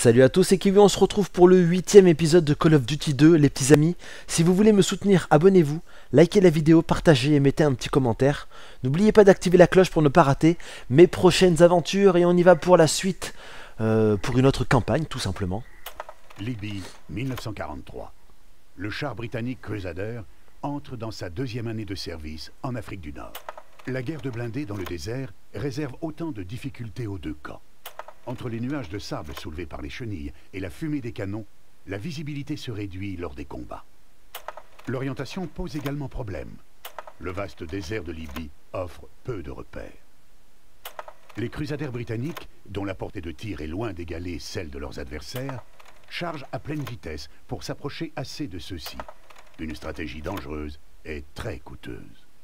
Salut à tous, c'est Kiwi, on se retrouve pour le 8ème épisode de Call of Duty 2, les petits amis. Si vous voulez me soutenir, abonnez-vous, likez la vidéo, partagez et mettez un petit commentaire. N'oubliez pas d'activer la cloche pour ne pas rater mes prochaines aventures et on y va pour la suite, pour une autre campagne tout simplement. Libye, 1943. Le char britannique Crusader entre dans sa deuxième année de service en Afrique du Nord. La guerre de blindés dans le désert réserve autant de difficultés aux deux camps. Entre les nuages de sable soulevés par les chenilles et la fumée des canons, la visibilité se réduit lors des combats. L'orientation pose également problème. Le vaste désert de Libye offre peu de repères. Les Crusaders britanniques, dont la portée de tir est loin d'égaler celle de leurs adversaires, chargent à pleine vitesse pour s'approcher assez de ceux-ci. Une stratégie dangereuse et très coûteuse.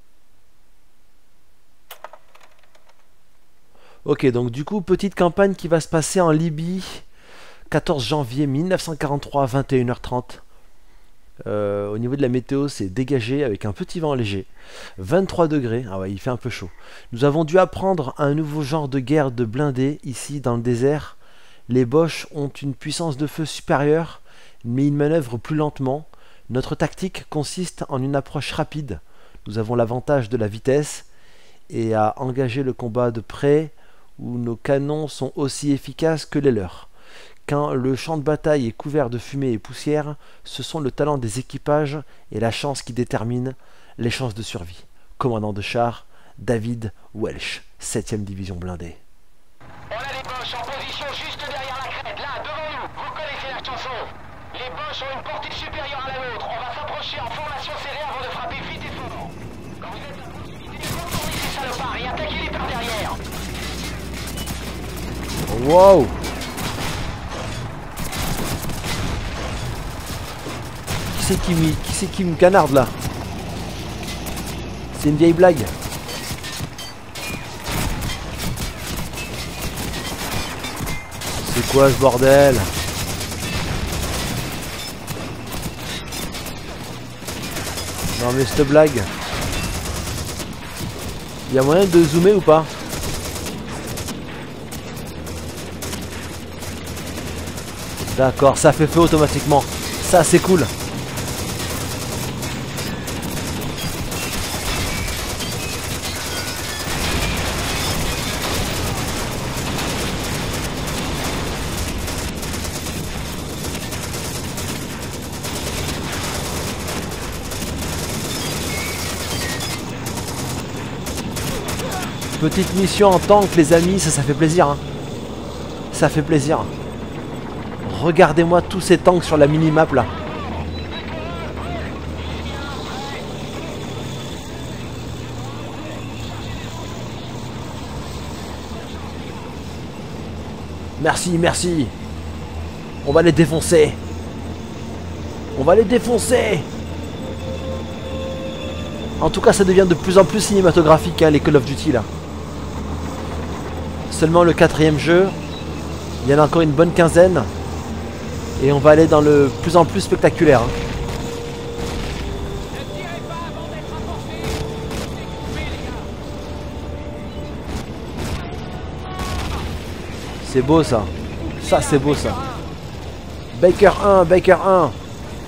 Ok, donc du coup, petite campagne qui va se passer en Libye, 14 janvier 1943 à 21h30. Au niveau de la météo, c'est dégagé avec un petit vent léger. 23 degrés, ah ouais, il fait un peu chaud. Nous avons dû apprendre un nouveau genre de guerre de blindés ici dans le désert. Les Boches ont une puissance de feu supérieure, mais ils manœuvrent plus lentement. Notre tactique consiste en une approche rapide. Nous avons l'avantage de la vitesse et à engager le combat de près, où nos canons sont aussi efficaces que les leurs. Quand le champ de bataille est couvert de fumée et poussière, ce sont le talent des équipages et la chance qui déterminent les chances de survie. Commandant de char, David Welch, 7ème division blindée. On a les Boches en position juste derrière la crête, là, devant nous. Vous connaissez la chanson. Les Boches ont une portée supérieure à la nôtre. On va s'approcher en formation serrée avant de frapper vite et fort. Quand vous êtes à proximité, retournez ces salopards et attaquez-les par derrière. Wow! Qui c'est qui me canarde là? C'est une vieille blague. C'est quoi ce bordel? Non mais cette blague. Il y a moyen de zoomer ou pas? D'accord, ça fait feu automatiquement. Ça c'est cool. Petite mission en tank les amis, ça fait plaisir hein. Ça fait plaisir. Regardez-moi tous ces tanks sur la minimap là. Merci, merci. On va les défoncer. On va les défoncer. En tout cas ça devient de plus en plus cinématographique hein, les Call of Duty là. Seulement le 4ème jeu. Il y en a encore une bonne quinzaine. Et on va aller dans le plus en plus spectaculaire. Hein. C'est beau ça. Ça c'est beau ça. Baker 1, Baker 1. Non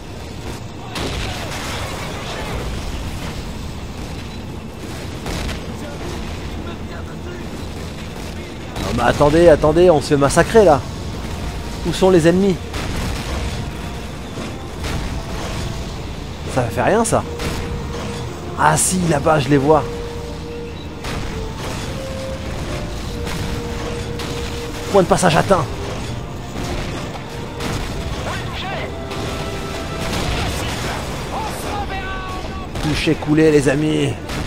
mais attendez, attendez, on se fait massacrer là. Où sont les ennemis? Ça fait rien ça. Ah si, là-bas je les vois. Point de passage atteint. Touché, coulé les amis.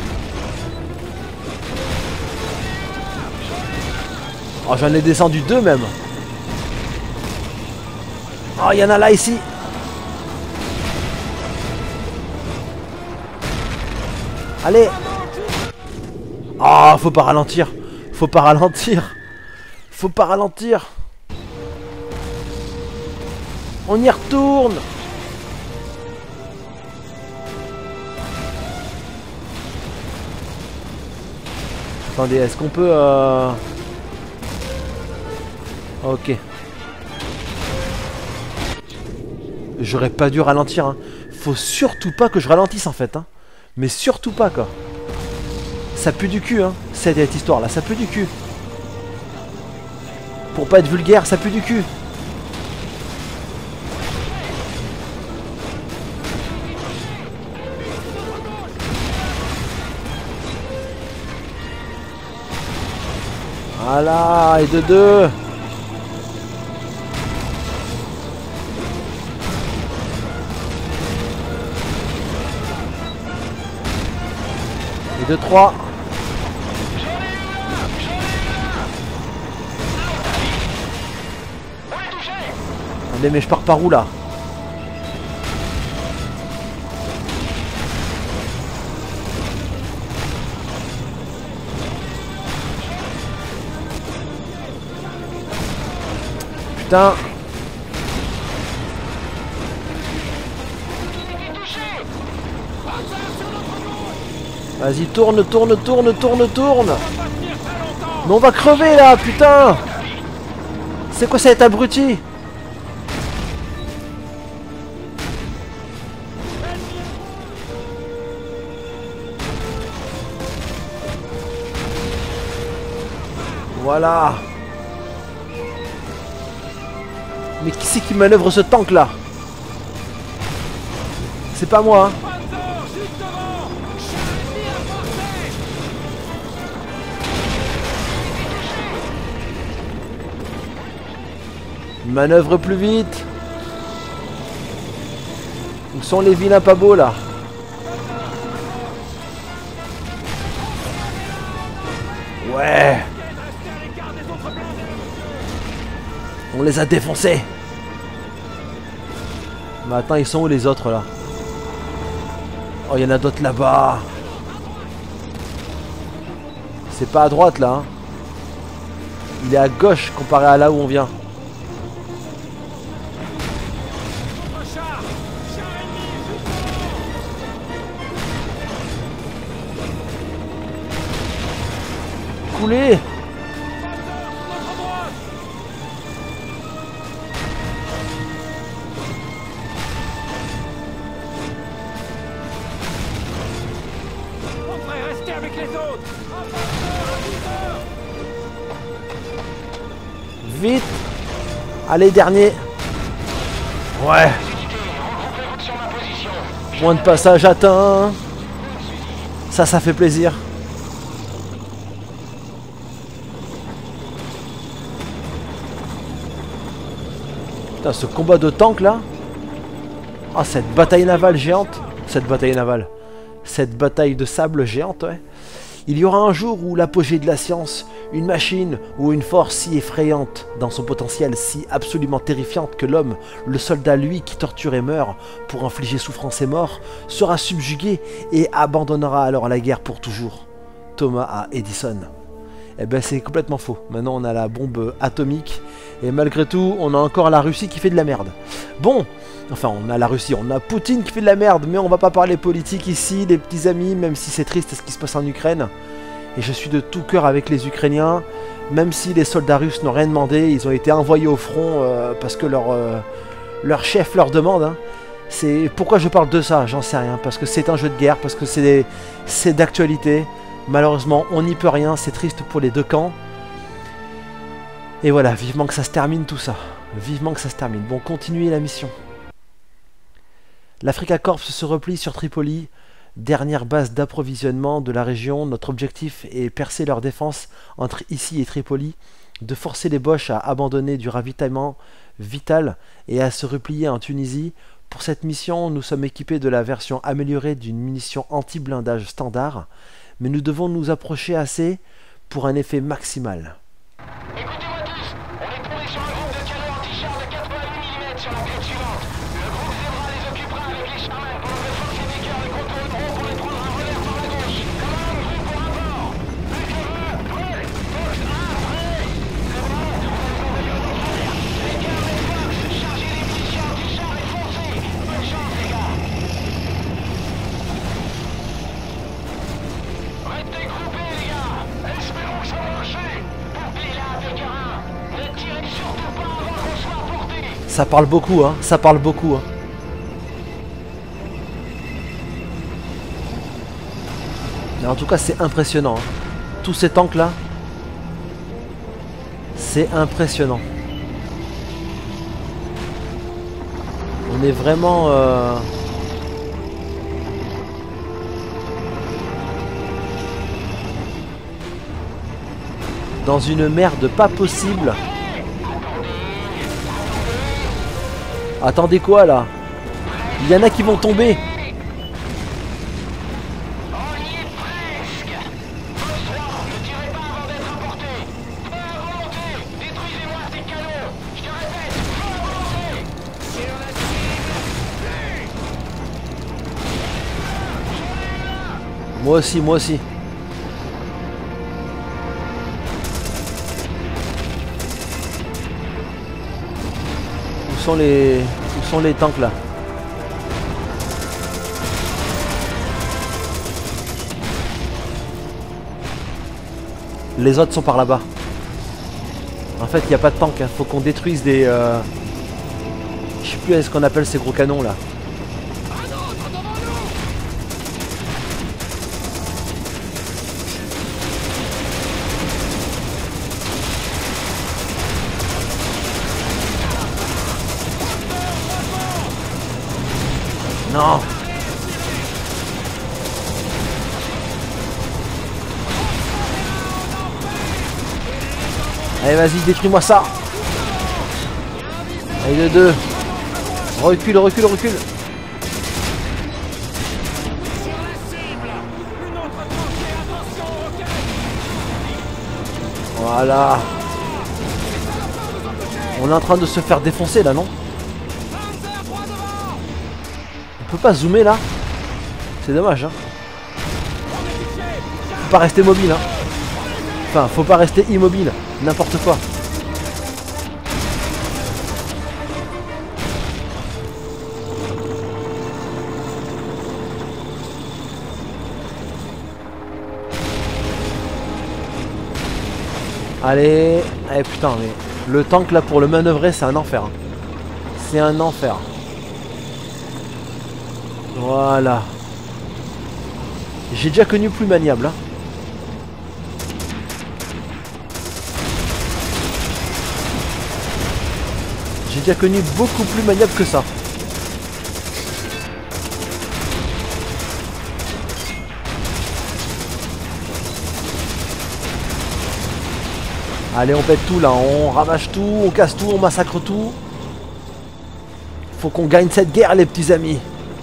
Oh j'en ai descendu 2 même. Oh il y en a là ici. Allez. Oh faut pas ralentir. Faut pas ralentir. Faut pas ralentir. On y retourne. Attendez, est-ce qu'on peut... Ok. J'aurais pas dû ralentir, hein. Faut surtout pas que je ralentisse en fait, hein. Mais surtout pas, quoi. Ça pue du cul, hein, cette histoire-là, ça pue du cul. Pour pas être vulgaire, ça pue du cul. Voilà, et de deux. Et de trois. Attendez, mais je pars par où là? Putain. Vas-y, tourne, tourne, tourne, tourne, tourne. Mais on va crever là, putain. C'est quoi cet abruti? Voilà. Mais qui c'est qui manœuvre ce tank là? C'est pas moi, hein. Manœuvre plus vite. Où sont les vilains pas beaux là? Ouais. On les a défoncés. Mais attends, ils sont où les autres là? Oh, il y en a d'autres là-bas. C'est pas à droite là, hein. Il est à gauche comparé à là où on vient. Couler. Vite. Allez, dernier. Ouais. Point de passage atteint. Ça fait plaisir. Putain, ce combat de tank là. Ah, cette bataille navale géante. Cette bataille de sable géante, ouais. Il y aura un jour où l'apogée de la science, une machine ou une force si effrayante, dans son potentiel si absolument terrifiante que l'homme, le soldat lui qui torture et meurt pour infliger souffrance et mort, sera subjugué et abandonnera alors la guerre pour toujours. Thomas A. Edison. Eh ben c'est complètement faux. Maintenant on a la bombe atomique et malgré tout on a encore la Russie qui fait de la merde. Bon, enfin on a la Russie, on a Poutine qui fait de la merde, mais on va pas parler politique ici les petits amis, même si c'est triste ce qui se passe en Ukraine. Et je suis de tout cœur avec les Ukrainiens, même si les soldats russes n'ont rien demandé, ils ont été envoyés au front parce que leur chef leur demande. Hein. C'est pourquoi je parle de ça, j'en sais rien, parce que c'est un jeu de guerre, parce que c'est d'actualité. Malheureusement, on n'y peut rien, c'est triste pour les deux camps. Et voilà, vivement que ça se termine tout ça. Vivement que ça se termine. Bon, continuez la mission. L'Africa Corps se replie sur Tripoli, dernière base d'approvisionnement de la région. Notre objectif est percer leur défense entre ici et Tripoli, de forcer les Boches à abandonner du ravitaillement vital et à se replier en Tunisie. Pour cette mission, nous sommes équipés de la version améliorée d'une munition anti-blindage standard, mais nous devons nous approcher assez pour un effet maximal. Écoutez-moi tous, on est tombé sur un groupe de canons anti-chars de 88 mm sur la crête suivante. Le groupe Zebra les occupera avec les Sherman pour nous forcer des cœurs de contourneront pour les prendre un relais par la gauche. Commande, groupe pour rapport. Plus que prêt, poste A, prêt. C'est bon, les cœurs des Fox, chargez les munitions anti-chars et foncez. Bonne chance les gars. Restez groupés les gars. Espérons que ça va marcher. Bouclez-la avec un. Ne tirez surtout pas avant qu'on soit à portée. Ça parle beaucoup, hein. Ça parle beaucoup, hein. Mais en tout cas, c'est impressionnant. Hein. Tous ces tanks là, c'est impressionnant. On est vraiment... dans une merde pas possible. Attendez quoi là? Il y en a qui vont tomber. Moi aussi, moi aussi. Où sont les tanks là? Les autres sont par là-bas. En fait, il n'y a pas de tank. Hein. Faut qu'on détruise des... Je sais plus ce qu'on appelle ces gros canons là. Non. Allez, vas-y, détruis-moi ça. Allez, de deux. Recule, recule, recule. Voilà. On est en train de se faire défoncer là, non? On peut pas zoomer là? C'est dommage, hein. Faut pas rester mobile, hein. Enfin, faut pas rester immobile. N'importe quoi. Allez. Eh putain, mais le tank là pour le manœuvrer, c'est un enfer. Hein. C'est un enfer. Voilà. J'ai déjà connu plus maniable. Hein. J'ai déjà connu beaucoup plus maniable que ça. Allez, on pète tout là, on ravage tout, on casse tout, on massacre tout. Faut qu'on gagne cette guerre les petits amis.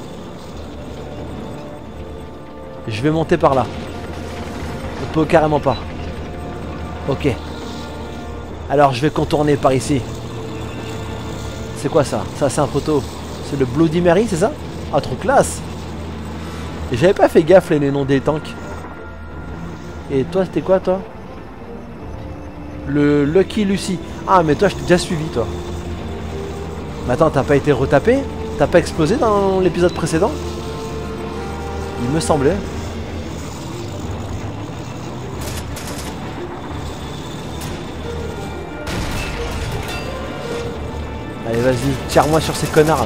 Je vais monter par là. On peut carrément pas. Ok. Alors je vais contourner par ici. C'est quoi ça? Ça c'est un photo. C'est le Bloody Mary, c'est ça? Ah, trop classe. Et j'avais pas fait gaffe les noms des tanks. Et toi c'était quoi toi? Le Lucky Lucy. Ah mais toi je t'ai déjà suivi toi. Mais attends, t'as pas été retapé? T'as pas explosé dans l'épisode précédent? Il me semblait. Allez vas-y, tire-moi sur ces connards là.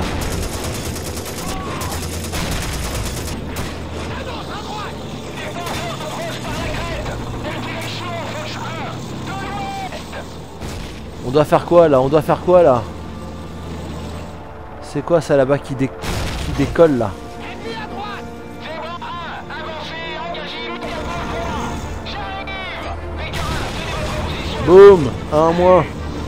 On doit faire quoi là? On doit faire quoi là? C'est quoi ça là-bas qui décolle là? Boum, un moins.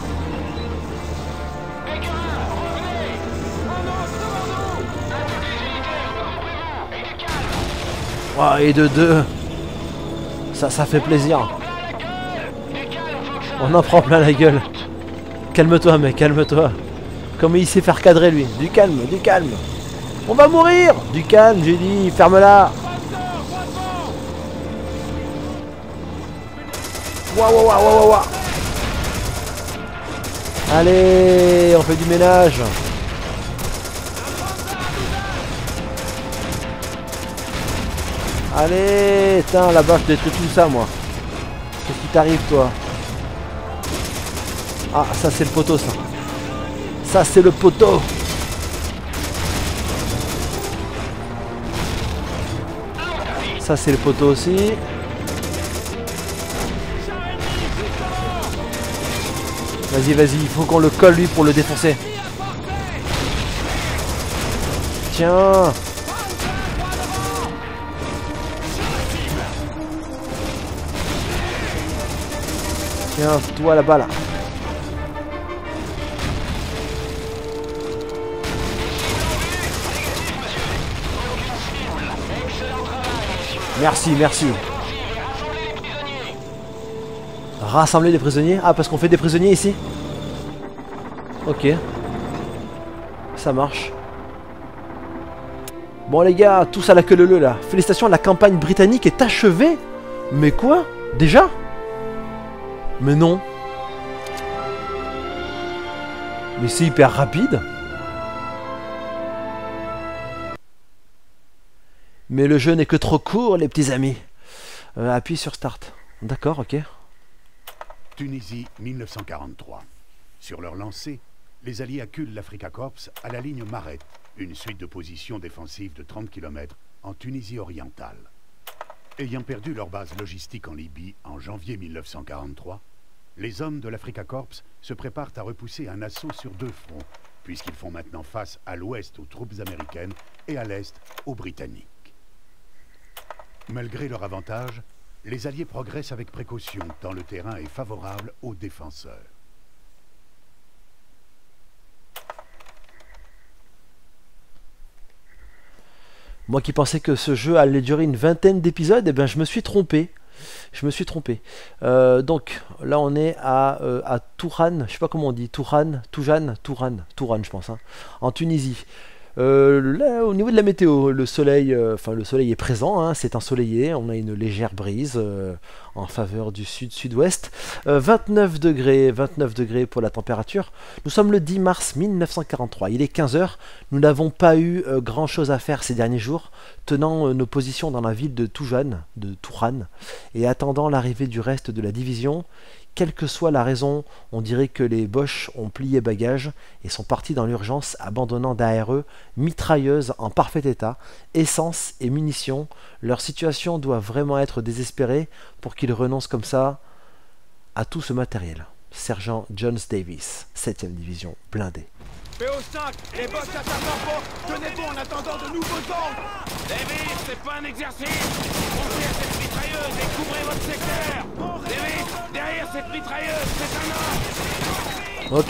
Oh, et de deux. Ça fait plaisir. On en prend plein la gueule. Calme-toi mec, calme-toi. Comme il sait faire cadrer lui. Du calme, du calme. On va mourir. Du calme, j'ai dit, ferme-la. Waouh, waouh, waouh, waouh. Allez, on fait du ménage. Allez, tiens, là-bas, je détruis tout ça, moi. Qu'est-ce qui t'arrive, toi? Ah, ça, c'est le poteau, ça. Ça, c'est le poteau. Ça c'est le poteau aussi. Vas-y, vas-y, il faut qu'on le colle lui pour le défoncer. Tiens. Tiens, toi là-bas là. Merci, merci. Rassembler les prisonniers. Ah, parce qu'on fait des prisonniers ici. Ok. Ça marche. Bon les gars, tous à la queue leu là. Félicitations, la campagne britannique est achevée. Mais quoi? Déjà? Mais non. Mais c'est hyper rapide. Mais le jeu n'est que trop court, les petits amis. Appuie sur Start. D'accord, ok. Tunisie, 1943. Sur leur lancée, les Alliés acculent l'Africa Corps à la ligne Marette, une suite de positions défensives de 30 km en Tunisie orientale. Ayant perdu leur base logistique en Libye en janvier 1943, les hommes de l'Africa Corps se préparent à repousser un assaut sur deux fronts, puisqu'ils font maintenant face à l'ouest aux troupes américaines et à l'est aux Britanniques. Malgré leur avantage, les Alliés progressent avec précaution, tant le terrain est favorable aux défenseurs. Moi qui pensais que ce jeu allait durer une vingtaine d'épisodes, eh ben je me suis trompé. Je me suis trompé. Donc là on est à Touran, je sais pas comment on dit, Touran, je pense, hein, en Tunisie. Là, au niveau de la météo, le soleil est présent, hein, c'est ensoleillé, on a une légère brise en faveur du sud-sud-ouest. 29 degrés pour la température. Nous sommes le 10 mars 1943, il est 15 h. Nous n'avons pas eu grand chose à faire ces derniers jours, tenant nos positions dans la ville de Touran, et attendant l'arrivée du reste de la division. Quelle que soit la raison, on dirait que les Boches ont plié bagages et sont partis dans l'urgence, abandonnant derrière eux mitrailleuses en parfait état, essence et munitions. Leur situation doit vraiment être désespérée pour qu'ils renoncent comme ça à tout ce matériel. Sergent Jones Davis, 7e division blindée. PO5, les Boches attaquent en fort. Tenez bon en attendant de nouveaux ordres. Davis, c'est pas un exercice. Montez à cette mitrailleuse et couvrez votre secteur. Davis, derrière cette mitrailleuse, c'est un homme. Ok.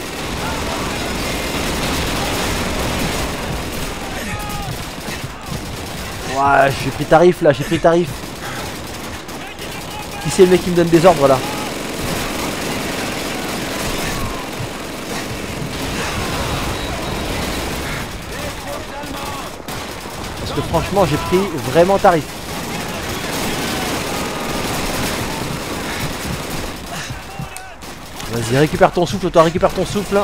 Ouais, j'ai pris tarif là, j'ai pris tarif. Qui c'est le mec qui me donne des ordres là? Parce que franchement j'ai pris vraiment tarif. Vas-y, récupère ton souffle, toi, récupère ton souffle.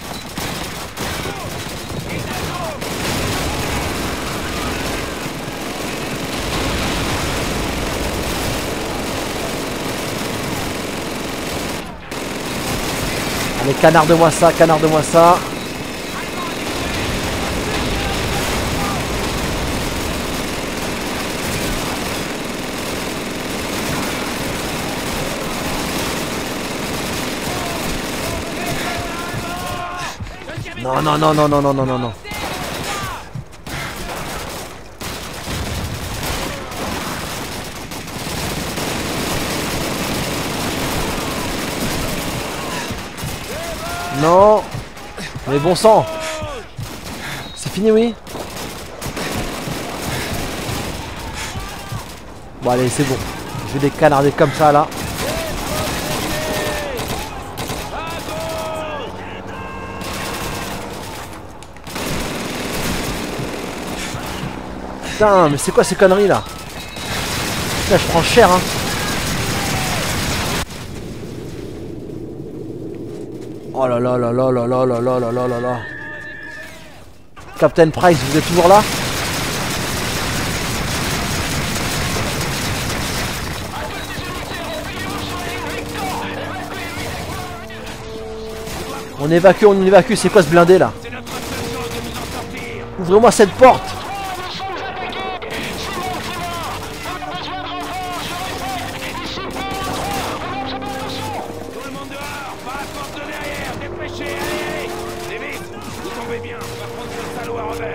Allez, canarde-moi ça, canarde-moi ça. Non, non, non, non, non, non, non, non, non. Non. Mais bon sang. C'est fini, oui. Bon, allez, c'est bon. Je vais les canarder comme ça, là. Putain, mais c'est quoi ces conneries là? Putain, je prends cher, hein. Oh là là là là là là là là là là là là. Captain Price, vous êtes toujours là? On évacue, c'est quoi ce blindé là? Ouvrez-moi cette porte! lâcher, allez, allez. Davis, vous tombez bien, on va prendre ce salaud à revers.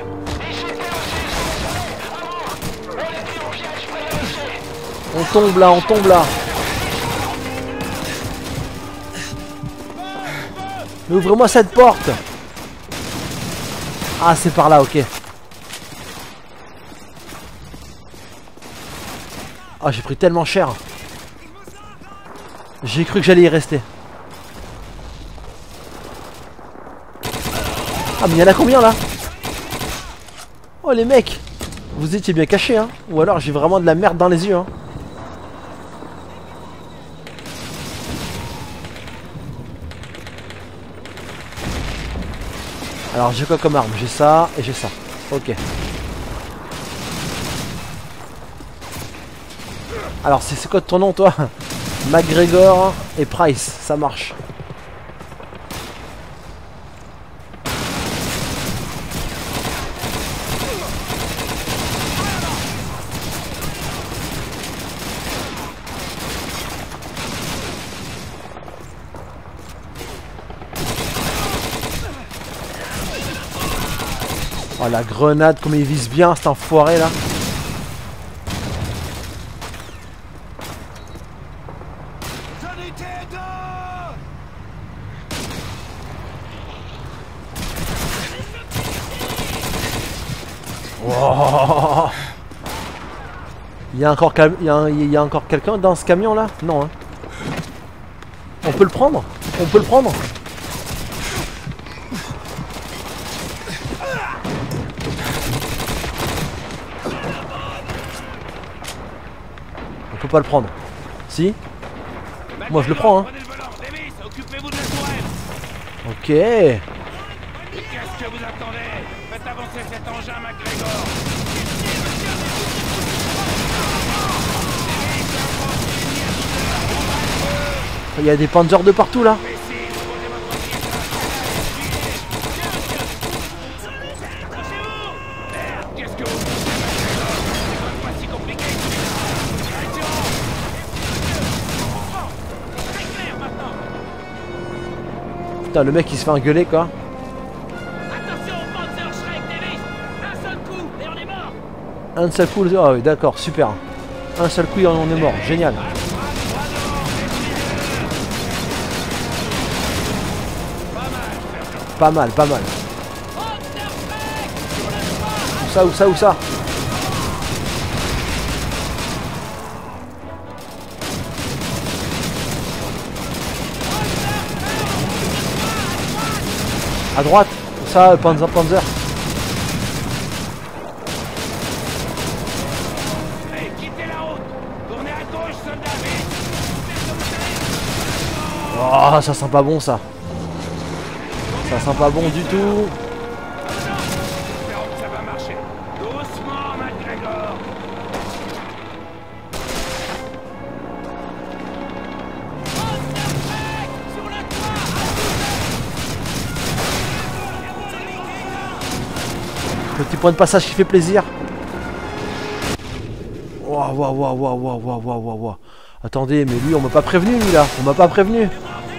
On tombe là, on tombe là. Mais ouvrez-moi cette porte. Ah, c'est par là, ok. Ah, j'ai pris tellement cher. J'ai cru que j'allais y rester. Ah, mais il y en a combien là? Oh les mecs, vous étiez bien cachés hein. Ou alors j'ai vraiment de la merde dans les yeux hein. Alors j'ai quoi comme arme? J'ai ça et j'ai ça. Ok. Alors c'est quoi ton nom toi? McGregor et Price, ça marche. Oh la grenade, comme il vise bien cet enfoiré là. Wow. Il y a encore quelqu'un dans ce camion là? Non hein. On peut le prendre? On peut le prendre? On peut pas le prendre. Si? Moi je le prends hein. Ok. Qu'est-ce que vous attendez? Faites avancer cet engin, McGregor. Il y a des panzers de partout là. Putain, le mec il se fait engueuler quoi. Attention, Panzer Shrek, Davis. Un seul coup et on est mort. Un seul coup, ah oui d'accord, super. Un seul coup et on est mort, génial. Pas mal, pas mal. Où ça, où ça, où ça? À droite, où ça, Panzer, Panzer. Hey, quittez la route. Tournez à gauche, soldat. Oh, ça sent pas bon ça. Ça sent pas bon du tout. Espérons que ça va marcher. Doucement, McGregor. Petit point de passage qui fait plaisir. Waouh, waouh, waouh, waouh, waouh, waouh, waouh, waouh. Attendez, mais lui, on m'a pas prévenu, lui là. On m'a pas prévenu.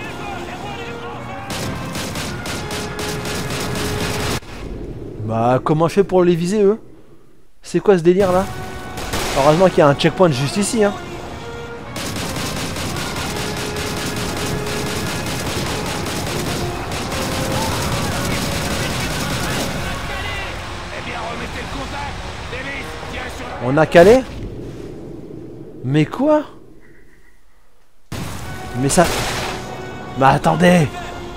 Bah, comment je fais pour les viser, eux? C'est quoi ce délire là? Heureusement qu'il y a un checkpoint juste ici, hein. Eh bien, remettez le contact. Davis, tiens sur la... On a calé? Mais quoi? Mais ça... Mais attendez!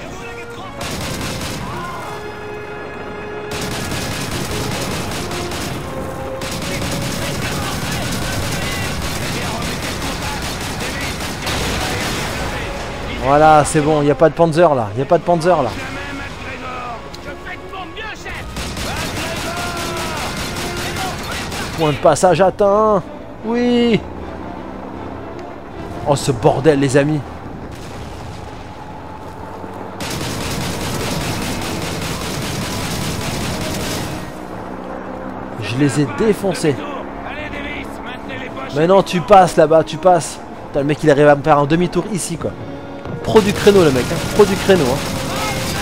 Voilà, c'est bon, il n'y a pas de Panzer là, il n'y a pas de Panzer là. Je fais de mon mieux, chef. Point de passage atteint. Oui. Oh ce bordel les amis. Je les ai défoncés. Allez, Davis, maintenez les poches. Mais non, tu passes là-bas, tu passes. Putain, le mec il arrive à me faire un demi-tour ici quoi. Pro du créneau le mec, hein. Pro du créneau hein.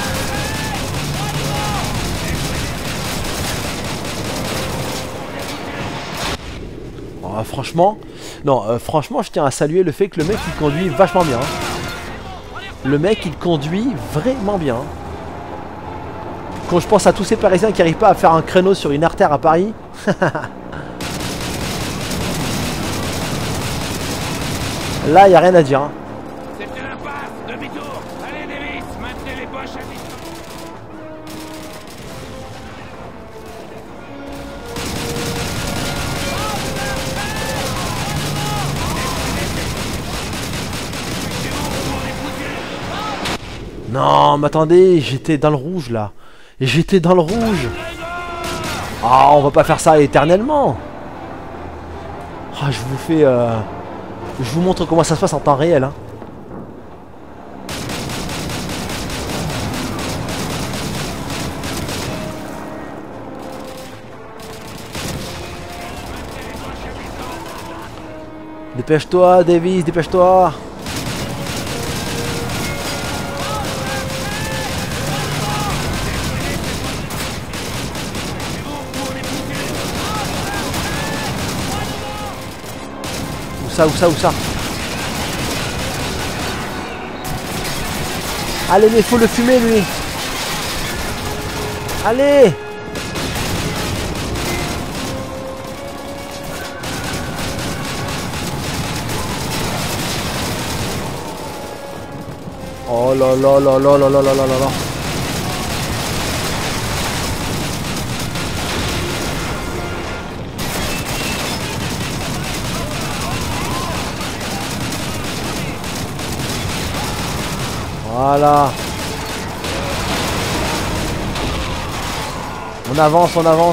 Ah, franchement, non, franchement, je tiens à saluer le fait que le mec il conduit vachement bien. Hein. Le mec il conduit vraiment bien. Quand je pense à tous ces Parisiens qui n'arrivent pas à faire un créneau sur une artère à Paris. Là, il n'y a rien à dire. Hein. C'était l'impasse, demi-tour. Allez, Davis, maintenez les Boches à distance. Non, mais attendez, j'étais dans le rouge là. J'étais dans le rouge. Ah, on va pas faire ça éternellement. Ah, je vous fais... Je vous montre comment ça se passe en temps réel. Hein. Dépêche-toi, Davis, dépêche-toi. Où ça? Allez, mais faut le fumer lui. Allez. Oh là là là là là là là là là. Voilà. On avance, on avance.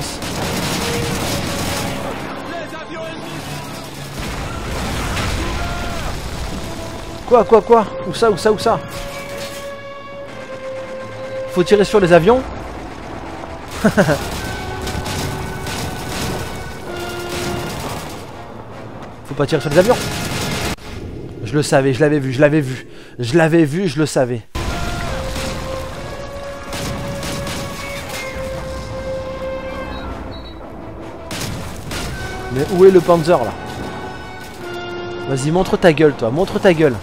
Quoi? Où ça? Faut tirer sur les avions? Faut pas tirer sur les avions. Je le savais, je l'avais vu. Je le savais. Mais où est le Panzer là? Vas-y, montre ta gueule toi, montre ta gueule.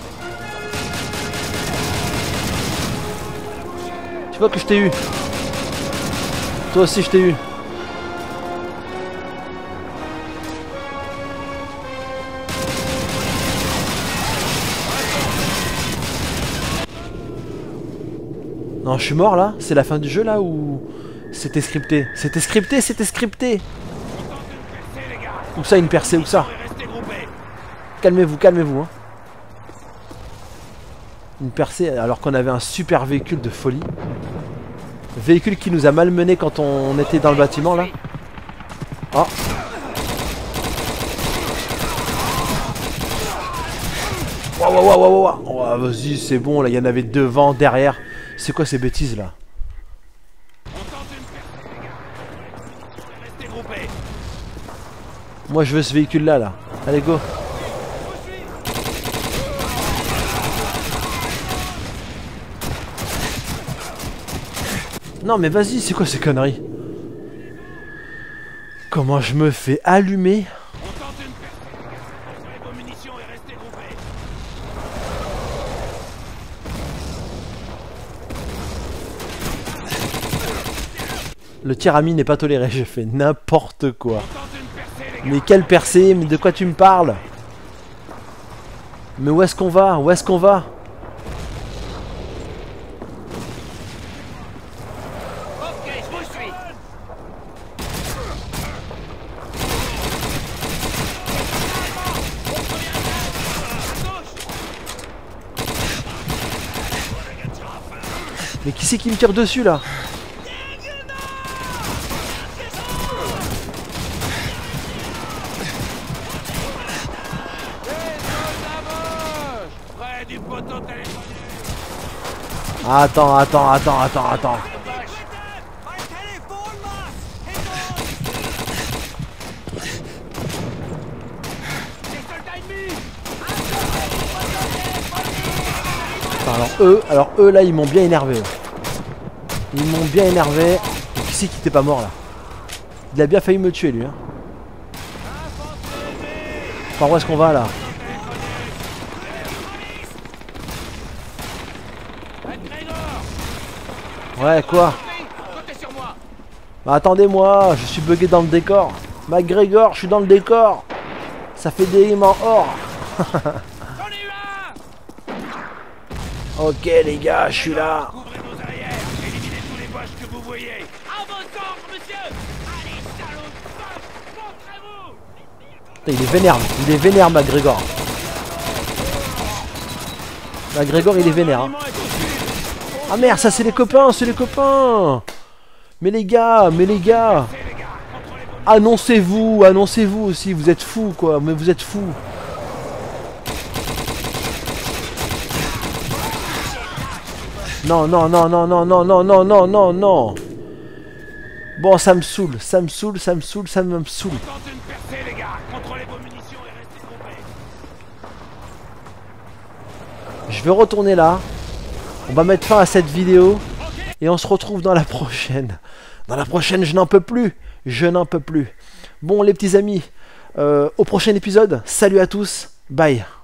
Tu vois que je t'ai eu. Toi aussi je t'ai eu. Non, je suis mort là? C'est la fin du jeu là ou c'était scripté? C'était scripté. Où ça une percée? Où ça? Calmez-vous. Hein. Une percée alors qu'on avait un super véhicule de folie. Véhicule qui nous a malmenés quand on était dans le bâtiment là. Oh. Waouh. Oh, vas-y, c'est bon là, il y en avait devant, derrière. C'est quoi ces bêtises là? Moi je veux ce véhicule là. Allez go. Non mais vas-y, c'est quoi ces conneries? Comment je me fais allumer? Le tir à mine n'est pas toléré, j'ai fait n'importe quoi. Mais quelle percée? Mais de quoi tu me parles? Mais où est-ce qu'on va? Mais qui c'est qui me tire dessus là? Attends. Alors eux là ils m'ont bien énervé. Qui c'est qui était pas mort là? Il a bien failli me tuer lui hein. Par où est-ce qu'on va là? Ouais, quoi? Comptez sur moi. Bah attendez-moi, je suis bugué dans le décor. McGregor, je suis dans le décor. Ça fait des aimants or. J'en ai eu un. Ok les gars, je suis là. Couvrez vos arrières, éliminez tous les boches que vous voyez. À vos ordres, monsieur. Allez, salauds de vache, montrez-vous. Putain, il est vénère McGregor. McGregor il est vénère. Hein. Ah merde, ça c'est les copains, Mais les gars, Annoncez-vous aussi, vous êtes fous quoi, mais vous êtes fous. Non. Bon, ça me saoule. Tentez une percée, les gars. Contrôlez vos munitions et restez groupés. Je vais retourner là. On va mettre fin à cette vidéo. Et on se retrouve dans la prochaine. Dans la prochaine, je n'en peux plus. Bon, les petits amis, au prochain épisode. Salut à tous. Bye.